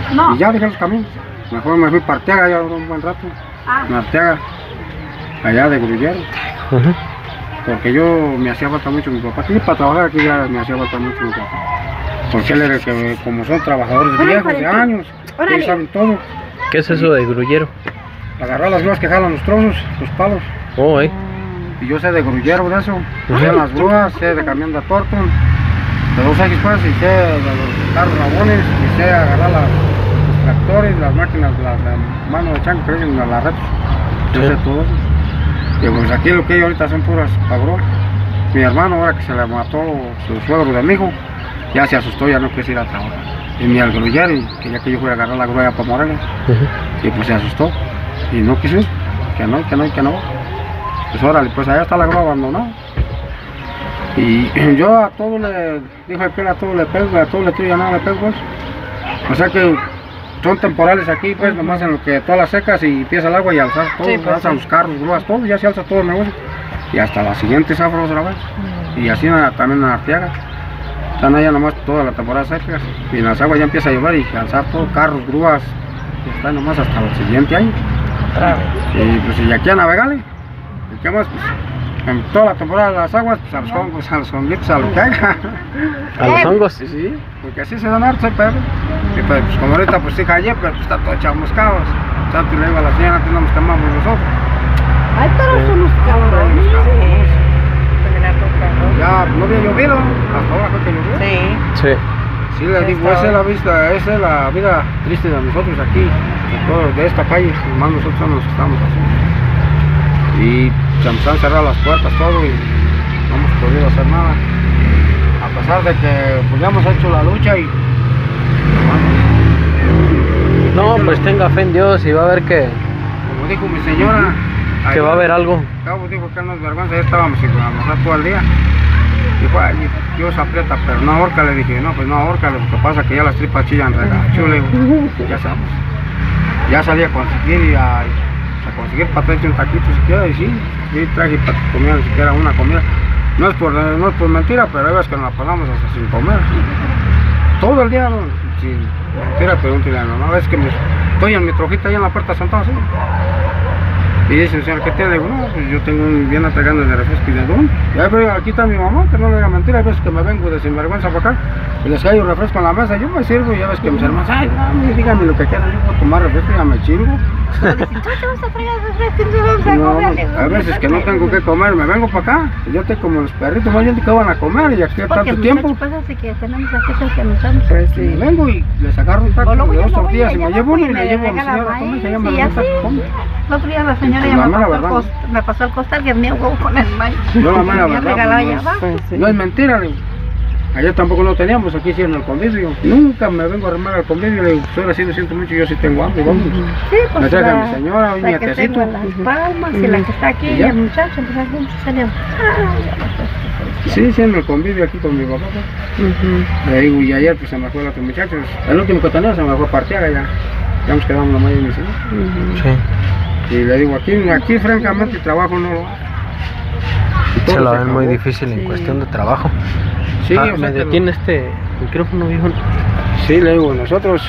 Y ya dejé los caminos. Mejor me fui para Arteaga ya un buen rato. En Arteaga, allá de Grullero. Porque yo me hacía falta mucho mi papá. Aquí para trabajar aquí ya me hacía falta mucho mi papá. Porque él era el que, como son trabajadores viejos de años, ellos saben todo. ¿Qué es eso de grullero? Agarrar las grúas que jalan los trozos, los palos. Oh, Y yo sé de grullero de eso. Sé las grúas, sé de camión de Torton, de 2X pues, y sé de los carros rabones, y sé agarrar los tractores, las máquinas, las manos de chango que dicen las retos. Yo sé todo eso. Y pues aquí lo que hay ahorita son puras grúas. Mi hermano, ahora que se le mató su suegro de mi hijo, ya se asustó, ya no quiso ir a trabajar. Y ni al grullero, y quería que yo fuera a agarrar la grúa para Morelia. Y pues se asustó. Y no quiso ir, que no. Pues órale, pues allá está la grúa abandonada. Y yo a todo le, dijo aquel, a todo le pego, a todo le tiro, ya nada le pego pues. O sea que son temporales aquí pues, nomás en lo que todas las secas y empieza el agua y alzar todo, pues, alzan los carros, grúas, todo, ya se alza todo el negocio. Y hasta la siguiente zafra otra vez. Y así también en Arteaga. Están allá nomás toda la temporada secas. Y en las aguas ya empieza a llover y alzar todo, carros, grúas. Y está nomás hasta el siguiente año. Y pues y aquí a navegarle. ¿Y qué más? Pues, en toda la temporada de las aguas, pues a los hongos, a los honguitos, a lo que haya. ¿A los hongos? Sí, porque así se dan hartos el perro. Y pues como ahorita pues sí callé, pero pues está todo chamuscado. Tanto le digo a la señora que no nos quemamos nosotros. Ay, pero son los cabrones. Ya no había llovido, hasta ahora fue que llovió. Sí. Sí, le digo, esa es la vida triste de nosotros aquí, de esta calle, más nosotros somos los que estamos así. Y se nos han cerrado las puertas, todo, y no hemos podido hacer nada. A pesar de que pues, ya hemos hecho la lucha y... No, pues tenga fe en Dios y va a ver que Como dijo mi señora... va a haber algo. Cabo dijo que no es vergüenza, ya estábamos sin almorzar todo el día. Dijo, ay, Dios aprieta, pero no ahorca, le dije, no, pues no ahorca, lo que pasa es que ya las tripas chillan regacho, le digo, ya sabes. Ya salí a conseguir a conseguir para traerte un taquito siquiera, y sí, traje para que comieran siquiera una comida. No es por mentira, pero hay veces que nos la pasamos hasta sin comer. Todo el día, sin mentira, pregúntale a mi mamá, a veces que estoy en mi trojita ahí en la puerta sentado así. Y dice, señor, ¿qué tiene? Le digo, no, pues yo tengo un bien atragando de refresco. ¿Y de dónde? Ya, pero aquí está mi mamá, que no le diga mentira. Hay veces que me vengo de sinvergüenza para acá y les caigo refresco en la mesa. Yo me sirvo y ya ves que mis hermanos, ay, no, díganme lo que quieran. Yo voy a tomar refresco y ya me chingo. ¿Tú te vas a traer refresco? No, hay veces que no tengo que comer, me vengo para acá. Y yo tengo como los perritos, más gente que van a comer y aquí tanto tiempo. Porque pasa que tenemos aquí el que nos damos. Pues sí. Vengo y les agarro un taco de 2 tortillas y me llevo uno y le llevo a mi señora a comer. Se llama y así, el otro día la señora ya me pasó el costal que me huevo con el maíz. Yo la mala verdad, regalaba allá abajo. Pues sí. no es mentira, le digo. Allá tampoco no teníamos, aquí sí en el convivio. Nunca me vengo a armar al convivio, le digo, pues ahora sí lo siento mucho, yo sí tengo hambre, vamos. Sí, pues Me traje a mi señora, un la que nietecito. tengo en las palmas y la que está aquí, y el muchacho, pues aquí salían. Sí, en el convivio aquí con mi papá. Le digo, y ayer pues se me fue el otro muchacho. El último que tenía se me fue a Arteaga ya. Ya nos quedamos la mayoría de mi señora. Sí. Y le digo, aquí francamente el trabajo no lo hace. Se lo ven muy difícil en cuestión de trabajo. Sí, o sea me que detiene este micrófono, viejo. Sí, le digo, nosotros...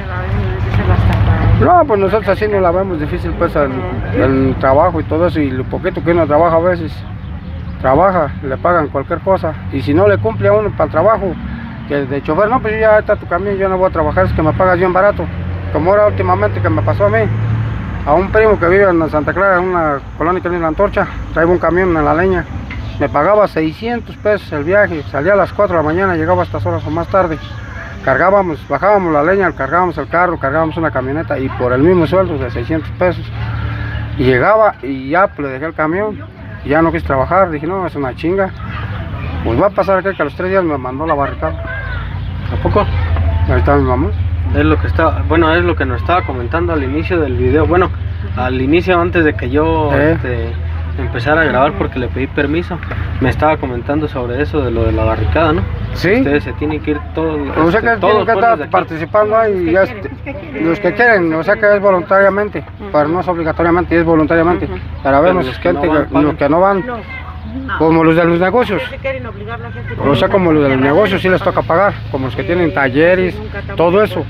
No, pues nosotros así no la vemos difícil pues el trabajo y todo eso, y lo poquito que uno trabaja a veces, trabaja, le pagan cualquier cosa, y si no le cumple a uno para el trabajo, que de chofer, no, pues ya está tu camión, yo no voy a trabajar, es que me pagas bien barato, como ahora últimamente que me pasó a mí, a un primo que vive en Santa Clara, en una colonia que tiene la Antorcha, traigo un camión en la leña, me pagaba 600 pesos el viaje, salía a las 4 de la mañana, llegaba a estas horas o más tarde. Bajábamos la leña, cargábamos el carro, cargábamos una camioneta y por el mismo sueldo de 600 pesos. Y llegaba y ya pues, le dejé el camión y ya no quise trabajar, dije no, es una chinga. Pues va a pasar que a los 3 días me mandó la barricada. ¿A poco? Ahí está mi mamá. Es lo que es lo que nos estaba comentando al inicio del video. Bueno, al inicio antes de que yo empezar a grabar porque le pedí permiso, me estaba comentando sobre eso de lo de la barricada, ¿no? Sí. Ustedes se tienen que ir todos. O sea que tienen que estar participando ahí, ya los que quieren, o sea que es voluntariamente, pero no es obligatoriamente, es voluntariamente. Para ver los que no van, como los de los negocios. O sea, como los de los negocios sí les toca pagar, como los que tienen talleres, todo eso.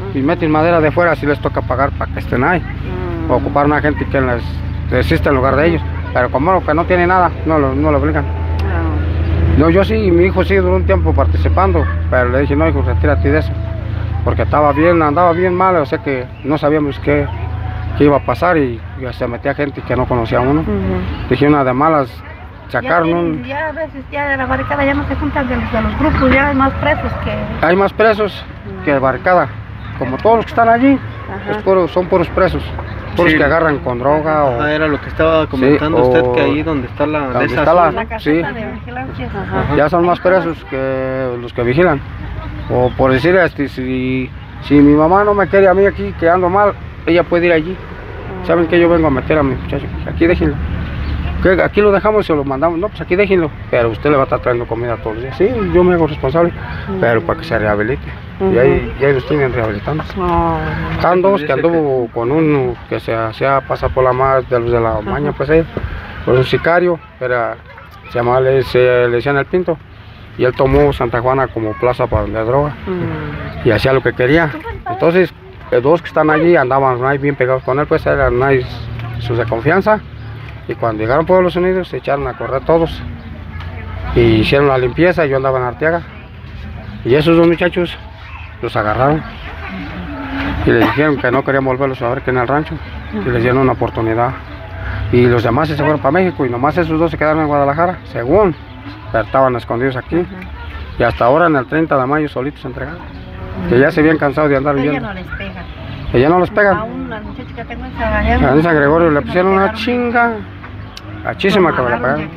y meten madera de fuera, así les toca pagar para que estén ahí. O ocupar una gente que les existe en lugar de ellos. Pero como que no tiene nada, no lo obligan. No, yo sí, mi hijo sí duró un tiempo participando, pero le dije, no hijo, retírate de eso. Porque andaba bien mal, o sea que no sabíamos qué iba a pasar y se metía gente que no conocía a uno. Dije, una de malas, sacaron ya a veces ya de la barricada ya no se juntan de los grupos, ya hay más presos que... Hay más presos que barricada. Como todos los que están allí, son puros presos. Puros que agarran con droga o... era lo que estaba comentando usted, que ahí donde está la caseta sí, de vigilancia. ya son más presos que los que vigilan. O por decir, si mi mamá no me quiere a mí aquí, que ando mal, ella puede ir allí. Saben que yo vengo a meter a mi muchacho, aquí déjenlo. Que aquí lo dejamos y se lo mandamos, no, pues aquí déjenlo, pero usted le va a estar trayendo comida todos los días. Sí, yo me hago responsable, pero para que se rehabilite. Y ahí los tienen rehabilitando. Están dos que anduvo con uno que se hacía pasar por la más de los de la maña, pues ahí, por un sicario, se llamaba, le decían el Pinto. Y él tomó Santa Juana como plaza para vender droga y hacía lo que quería. Entonces, los dos que están allí andaban ahí bien pegados con él, pues eran ahí sus de confianza. Y cuando llegaron a Pueblos Unidos se echaron a correr todos y hicieron la limpieza. Yo andaba en Arteaga y esos dos muchachos los agarraron y les dijeron que no querían volverlos a ver que en el rancho y les dieron una oportunidad. Y los demás se fueron para México y nomás esos dos se quedaron en Guadalajara, según, pero estaban escondidos aquí. Y hasta ahora en el 30 de mayo solitos se entregaron, que ya se habían cansado de andar huyendo. Ella no les pega. Ella no los pega. A una muchacha que tengo en San Gregorio le pusieron una chinga hachísima que me la pegaron.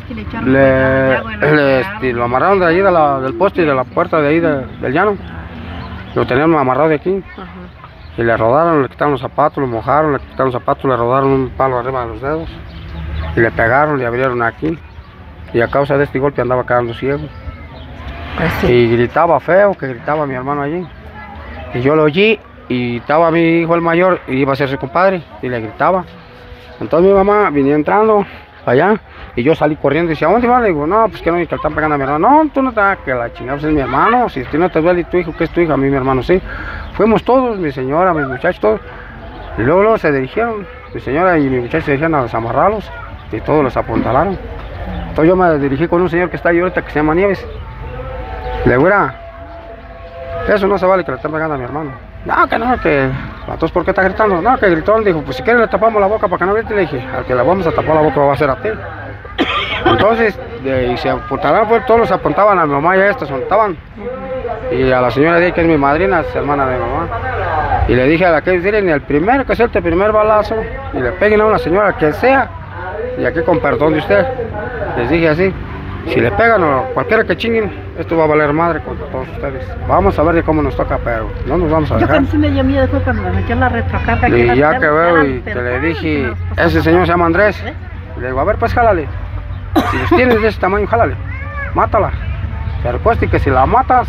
Lo amarraron de ahí del poste y de la puerta de ahí del llano. Lo tenían amarrado de aquí. Y le rodaron, le quitaron los zapatos, lo mojaron, le quitaron los zapatos, le rodaron un palo arriba de los dedos. Y le pegaron, le abrieron aquí. Y a causa de este golpe andaba quedando ciego. Y gritaba feo, que gritaba mi hermano allí. Y yo lo oí. Y estaba mi hijo el mayor y iba a ser su compadre y le gritaba. Entonces mi mamá venía entrando allá y yo salí corriendo y decía, ¿a dónde va? Le digo, no, pues que no, que le están pegando a mi hermano. No, tú no estás, que la chingada es mi hermano. Si tú no te duele y tu hijo, que es tu hijo, a mí mi hermano sí. Fuimos todos, mi señora, mis muchachos, todos. Y luego se dirigieron, mi señora y mi muchacho se dirigieron a desamarrarlos y todos los apuntalaron. Entonces yo me dirigí con un señor que está ahí ahorita que se llama Nieves. Le digo, eso no se vale que le estén pegando a mi hermano. No, que no, que... Entonces, ¿por qué está gritando? No, que gritó, él dijo, pues si quiere le tapamos la boca para que no grite. Le dije, al que le vamos a tapar la boca va a ser a ti. Entonces, y se apuntaron, pues todos los apuntaban a mi mamá y a estas apuntaban. Y a la señora de ahí, que es mi madrina, es hermana de mi mamá. Y le dije a la que ni el primero que suelte el primer balazo y le peguen a una señora que sea, y aquí con perdón de usted, les dije así. Si le pegan o cualquiera que chinguen, esto va a valer madre contra todos ustedes. Vamos a ver de cómo nos toca, pero no nos vamos a dejar. Yo también me dio miedo cuando me metió la retrocarga. Y ya que veo y que le dije, ese señor se llama Andrés. Le digo, a ver pues jálale. Si los tienes de ese tamaño, jálale. Mátala. Pero cuesta que si la matas,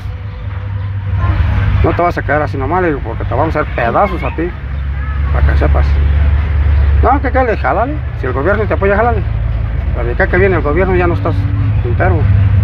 no te vas a quedar así nomás, le digo, porque te vamos a hacer pedazos a ti. Para que sepas. No, que le jálale. Si el gobierno te apoya, jálale. Pero de acá que viene el gobierno ya no estás entero.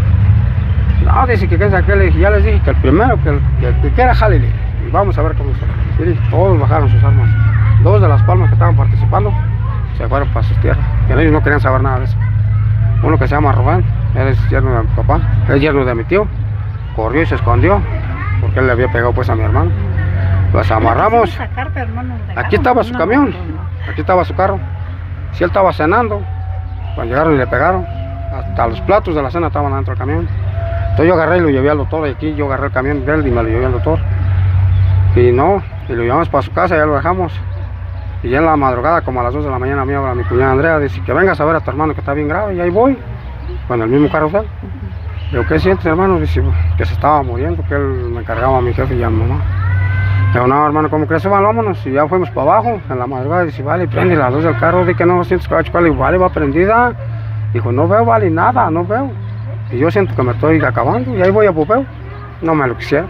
No, dice que le dije, ya les dije que el primero que quiera jálele. Y vamos a ver cómo está. Sí, todos bajaron sus armas. Dos de las palmas que estaban participando se fueron para sus tierras. Que ellos no querían saber nada de eso. Uno que se llama Rubén, él es yerno de mi papá, es yerno de mi tío. Corrió y se escondió porque él le había pegado pues a mi hermano. Los amarramos. Aquí estaba su camión, aquí estaba su carro. Si él estaba cenando, cuando llegaron y le pegaron, hasta los platos de la cena estaban dentro del camión. Entonces yo agarré y lo llevé al doctor, y aquí yo agarré el camión de él y me lo llevé al doctor. Y no, y lo llevamos para su casa y ya lo dejamos. Y ya en la madrugada, como a las 2 de la mañana, mi cuñada Andrea dice que vengas a ver a tu hermano que está bien grave, y ahí voy, con el mismo carro de él. Digo, ¿qué sientes, hermano? Dice, que se estaba muriendo, que él me encargaba a mi jefe y a mi mamá. Digo, no, hermano, ¿cómo crees? Vámonos. Y ya fuimos para abajo, en la madrugada. Dice, vale, prende la luz del carro. Dice que no sientes que va a chocar. Le digo, vale, va prendida. Dijo, no veo, vale, nada, no veo. Y yo siento que me estoy acabando. Y ahí voy a Popeo. No me lo quisiera.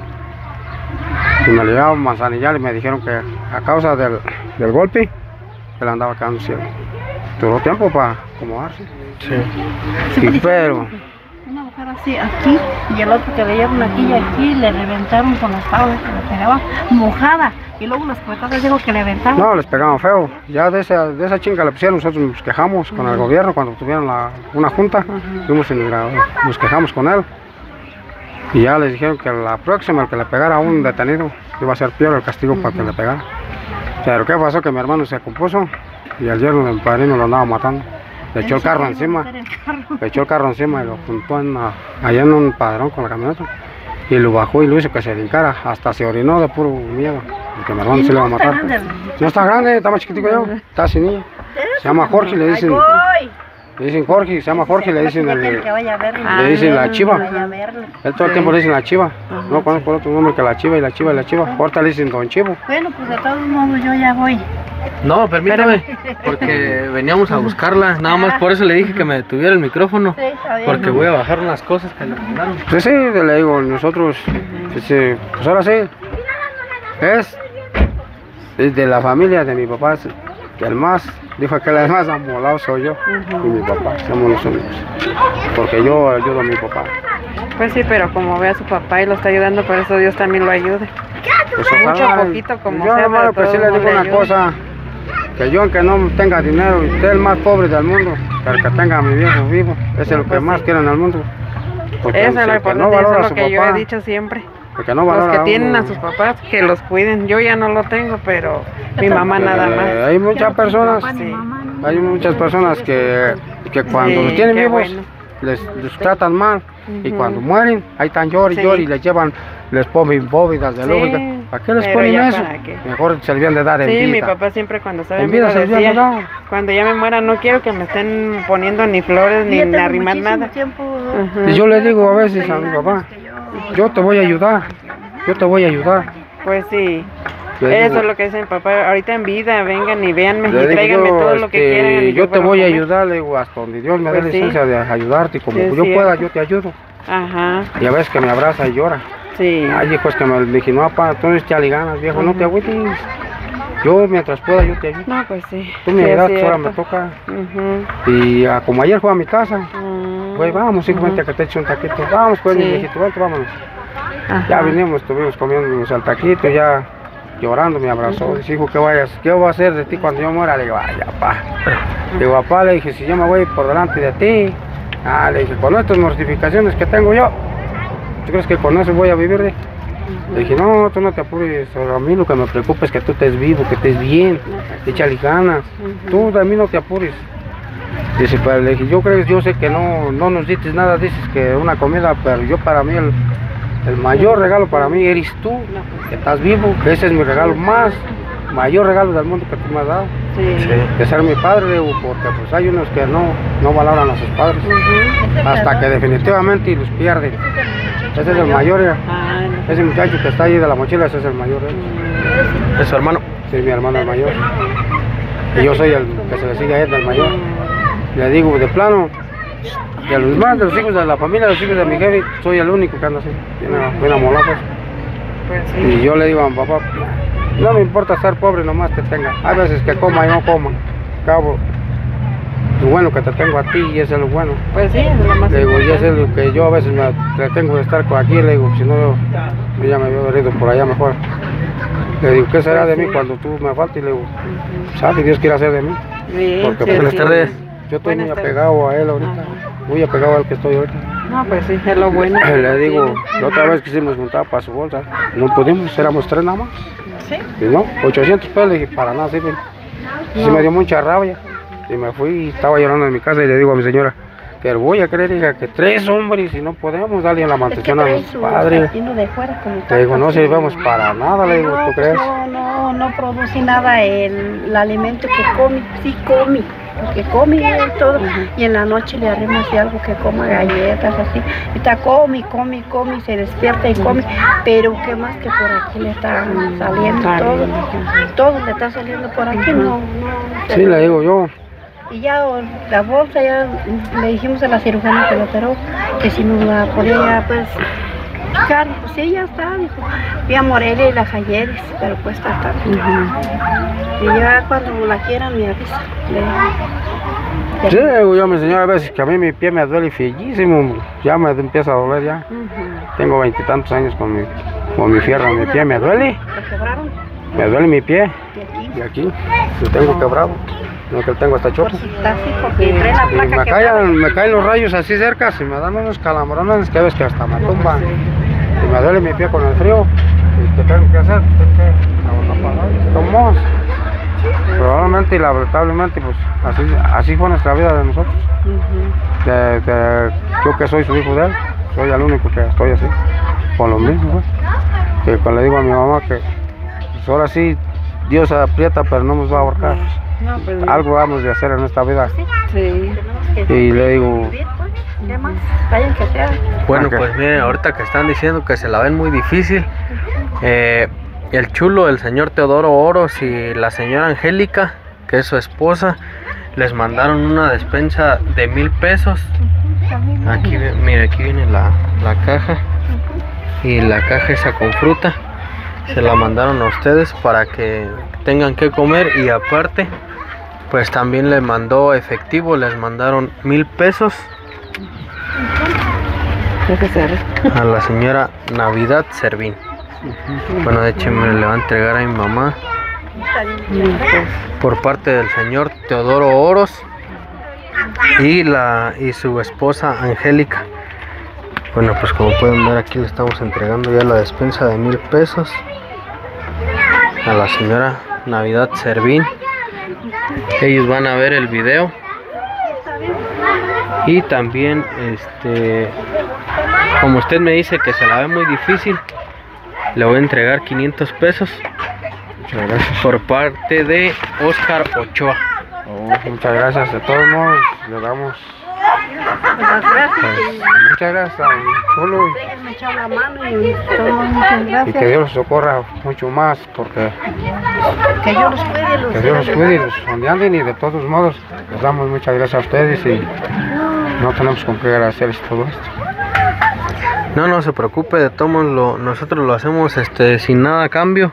Y me lo llevaron a Manzanillar y me dijeron que a causa del golpe, él andaba quedando ciego. Duró tiempo para acomodarse. Sí. Y, pero una mujer así aquí y el otro que le dieron aquí y aquí le reventaron con las tablas que le pegaban mojada y luego las cuetadas digo que le aventaban. No, les pegaban feo. Ya de esa chinga le pusieron, nosotros nos quejamos con el gobierno cuando tuvieron una junta, nos quejamos con él. Y ya les dijeron que la próxima, el que le pegara a un detenido, iba a ser peor el castigo para que le pegara. Pero ¿qué pasó? Que mi hermano se compuso y el yerno del padrino lo andaba matando. Le echó el carro encima, y lo juntó allá en un padrón con la camioneta. Y lo bajó y lo hizo que se brincara, hasta se orinó de puro miedo, porque mi hermano se le iba a matar. No está grande, está más chiquitico yo, está sin niño. Se llama Jorge, le dicen Jorge, se llama Jorge, le dicen la Chiva. Él todo el tiempo le dicen la Chiva. No conozco otro nombre que la Chiva y la Chiva y la Chiva. Ahorita le dicen Don Chivo. Bueno, pues de todos modos yo ya voy. No, permítame, porque veníamos a buscarla. Nada más por eso le dije que me detuviera el micrófono. Sí, está bien. Porque voy a bajar unas cosas que le mandaron. Sí, sí, le digo, nosotros, pues ahora sí, es de la familia de mi papá, el más, dijo que el más amolado soy yo y mi papá, somos los únicos, porque yo ayudo a mi papá. Pues sí, pero como ve a su papá y lo está ayudando, por eso Dios también lo ayude. Pues Mucho ojalá, poquito como yo sea, hermano, pero pues sí todo le digo le una ayuda. cosa, que yo aunque no tenga dinero y esté el más pobre del mundo, pero que tenga a mi viejo vivo, eso es lo que más quiero en el mundo. Porque Eso es lo el que no importante, eso valora es a lo su que yo he papá, dicho siempre. el que no valora Los que a tienen uno, a sus papás, que los cuiden. Yo ya no lo tengo, pero mi mamá nada más. Hay muchas personas, Sí. hay muchas personas que cuando Sí, los tienen qué vivos bueno. les tratan mal y Ujú. cuando mueren ahí están llor y Sí. llor y les llevan, les ponen bóvedas de Sí, lógica. ¿Para qué les pero ponen ya eso? para qué. Mejor se les de dar en Sí, vida. mi papá siempre cuando estaba En en vida vida se les habían de decía, dar. cuando ya me muera no quiero que me estén poniendo ni flores ni Yo tengo arrimar muchísimo nada. tiempo, Ujú. Y yo le digo a veces a mi papá, yo te voy a ayudar, yo te voy a ayudar. Pues sí, Le eso digo- es lo que dice mi papá. Ahorita en vida, vengan y véanme le y digo tráiganme yo, todo lo que quieran. y yo te puedo voy a comer. ayudar, le digo, hasta donde Dios me dé Pues sí. licencia de ayudarte, y como Sí, es yo pueda, cierto. yo te ayudo. Ajá, Y a veces que me abraza y llora. sí. Ay, hijo, es que me dije, no, papá, tú ya le ganas, viejo, no te agüites. Yo, mientras pueda, yo te ayudo. No, pues sí. Tú me sí, es ayudas, ahora me cierto. toca. Ujú. Y como ayer fue a mi casa, Mm, pues vamos, hijo, vente a que te eche un taquito. Vamos, pues, Sí. mi viejito, vente, vámonos. ajá. Ya vinimos, estuvimos comiendo el taquito, ya llorando, me abrazó. Dice, hijo, ¿qué voy a hacer de ti cuando yo muera? Le digo, ay, papá. Le digo, papá, le dije, si yo me voy por delante de ti, le dije, con estas mortificaciones que tengo yo, ¿tú crees que con eso voy a vivir? Le dije, no, tú no te apures, a mí lo que me preocupa es que tú estés vivo, que estés bien, échale ganas, tú de mí no te apures. Dice, pero le dije, yo sé que no nos dices nada, dices que una comida, pero yo para mí el mayor regalo para mí eres tú, que estás vivo, que ese es mi regalo mayor regalo del mundo que tú me has dado, Sí. de ser mi padre, le digo, porque pues hay unos que no valoran a sus padres, hasta que definitivamente los pierden. Ese es el mayor, Ah, no. ese muchacho que está ahí de la mochila, ese es el mayor. Es su hermano. Sí, mi hermano el mayor. Y yo soy el que se le sigue a él, del mayor. Le digo, de plano, de los demás, de los hijos de la familia, de los hijos de mi jefe, soy el único que anda así, bien amolado, pues. Pues sí. Y yo le digo a mi papá, no me importa ser pobre, nomás que tenga. Hay veces que coma y no coma. Cabo, lo bueno que te tengo a ti y eso es lo bueno. Pues sí, es lo más Le digo, y eso es importante. lo que yo a veces me tengo de estar aquí, le digo, si no yo ya me había venido por allá mejor. Le digo, ¿qué será de mí cuando tú me faltes? Y le digo, sabe, Dios quiere hacer de mí. Sí, Porque sí, buenas sí. tardes. Yo estoy muy Buenas tardes. apegado a él ahorita, Ajá. muy apegado al que estoy ahorita. No, pues sí, es lo bueno. Le digo, la otra vez quisimos juntar para su bolsa, no pudimos, éramos 3 nada más. Sí. Y no, 800 pesos, y para nada sirven. Sí me dio mucha rabia. Y me fui y estaba llorando en mi casa y le digo a mi señora, pero voy a creer, hija, que 3 hombres y no podemos darle la mantención a trae los su padres. vecino de fuera como Le digo, no tantas, sirvemos para nada, le digo, no, ¿tú pues crees? no produce nada el alimento que come, sí come, porque come y todo, y en la noche le arrima así algo que coma galletas así, y está come, y se despierta y come, pero qué más que por aquí le está saliendo todo le está saliendo por aquí, no. Sí, le digo yo. Y ya la bolsa, ya le dijimos a la cirujana que lo operó, que si nos la podía pues picar, pues sí, ya está, dijo. Fui a Morelia y la Jayeris, pero cuesta tanto. Y ya cuando la quieran me avisa. Sí, yo mi señora a veces que a mí mi pie me duele fiellísimo, ya me empieza a doler ya. Tengo 20 y tantos años con mi fierro, mi pie me duele. ¿Lo quebraron? Me duele mi pie. Y aquí, lo tengo quebrado. No, que lo tengo hasta choco. Está así porque trae la Y placa me caen los rayos así cerca, y me dan unos calambrones que ves que hasta me tumban. Y me duele mi pie con el frío. ¿Y qué tengo que hacer? Tengo que apagar. Tomamos. Probablemente y lamentablemente, pues así fue nuestra vida de nosotros. Yo que soy su hijo de él, soy el único que estoy así, con lo mismo. Pues. Que cuando le digo a mi mamá que pues ahora sí, Dios aprieta, pero no nos va a ahorcar. No, pues, Algo vamos de hacer en esta vida. sí. Y le digo, ¿Qué más? Vayan que sea. Bueno, Ok. pues miren, ahorita que están diciendo que se la ven muy difícil, el chulo, el señor Teodoro Oros y la señora Angélica, que es su esposa, les mandaron una despensa de 1000 pesos. Aquí, mire, aquí viene la caja, y la caja esa con fruta, se la mandaron a ustedes para que tengan que comer, y aparte, pues también les mandó efectivo, les mandaron 1000 pesos a la señora Navidad Servín. Bueno, de hecho me le va a entregar a mi mamá por parte del señor Teodoro Oros y su esposa Angélica. Bueno, pues como pueden ver, aquí le estamos entregando ya la despensa de 1000 pesos a la señora Navidad Servín. Ellos van a ver el video. Y también, como usted me dice que se la ve muy difícil, le voy a entregar 500 pesos muchas gracias. por parte de Oscar Ochoa. Muchas gracias. De todos modos, le damos muchas gracias a Chulo Me echó la mano y todo, muchas y que gracias. Dios los socorra mucho más, porque Que Dios los cuide. que Dios los cuide y los donde anden, y de todos modos les damos muchas gracias a ustedes y no tenemos con qué agradecerles todo esto. No se preocupe, de todos modos nosotros lo hacemos sin nada a cambio.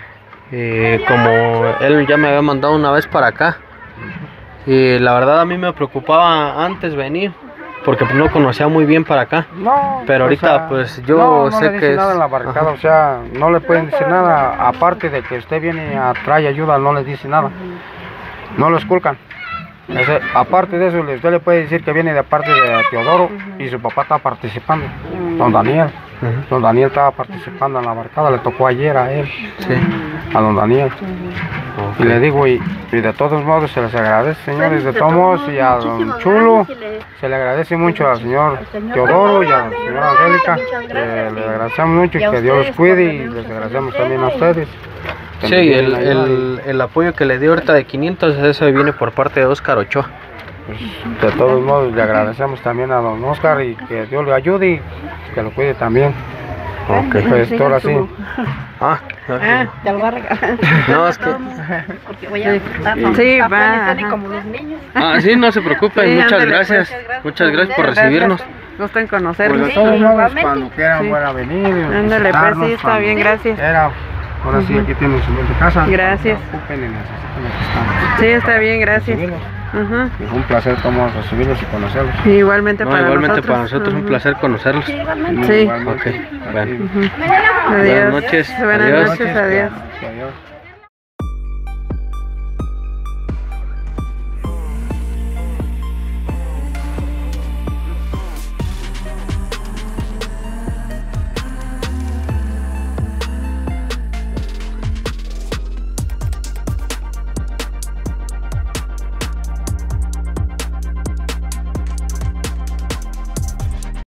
Como él ya me había mandado una vez para acá, y la verdad a mí me preocupaba antes venir, porque no conocía muy bien para acá. No, Pero ahorita, pues, yo sé no le que dice nada es- en la barricada, ajá. o sea, no le pueden decir nada, aparte de que usted viene a traer ayuda, no les dice nada, no lo esculcan. Aparte de eso, usted le puede decir que viene de parte de Teodoro y su papá está participando, don Daniel. Don Daniel estaba participando en la barricada, le tocó ayer a él, Sí. a don Daniel. Y le digo, y de todos modos se les agradece, señores, de todos modos, y a don Chulo, se le agradece mucho al señor Teodoro y a la señora Angélica, le agradecemos mucho y que Dios los cuide, y les agradecemos también a ustedes. que Sí, nos vienen a ayudar, y, el apoyo que le dio ahorita de 500, eso viene por parte de Oscar Ochoa. pues, de todos modos le agradecemos también a don Oscar y que Dios le ayude y que lo cuide también. Ok. Pues todo así. Ah, Te lo va a regalar. no, es que... Porque voy a estar Sí, va, planes ajá. como los niños. Ah, sí, no se preocupen, Sí, muchas ándale, gracias. pues. Muchas gracias por recibirnos. Gusto en Pues conocerlos. de todos modos, igualmente. cuando quieran Sí. van a venir. Ándale, pues, sí, está bien, gracias. Ahora sí, aquí tienen su de casa. Gracias. No se preocupen y necesiten, aquí estamos. Sí, está bien, gracias. Recibirlos. Ajá. Y fue un placer como recibirlos y conocerlos. Igualmente No, para igualmente nosotros. para nosotros es un Ujú. placer conocerlos. Sí. Igualmente. Ok, bueno. Adiós. noches. Buenas Adiós. noches, adiós. Adiós.